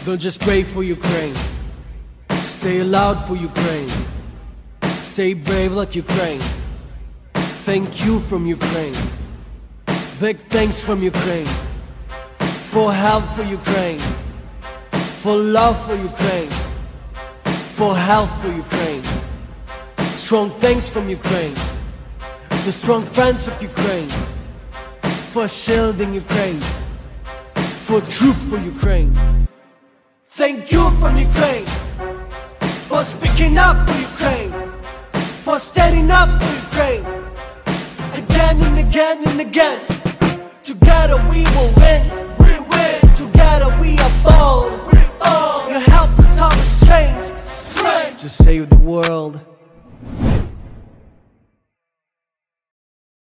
Don't just pray for Ukraine. Stay loud for Ukraine. Stay brave like Ukraine. Thank you from Ukraine. Big thanks from Ukraine. For help for Ukraine. For love for Ukraine. For health for Ukraine. Strong thanks from Ukraine. The strong friends of Ukraine. For shielding Ukraine. For truth for Ukraine. Thank you from Ukraine. For speaking up for Ukraine. For standing up for Ukraine. Again and again and again. Together we will win. We win. Together we are bold. We bold. Your help has always changed. Strength to save the world.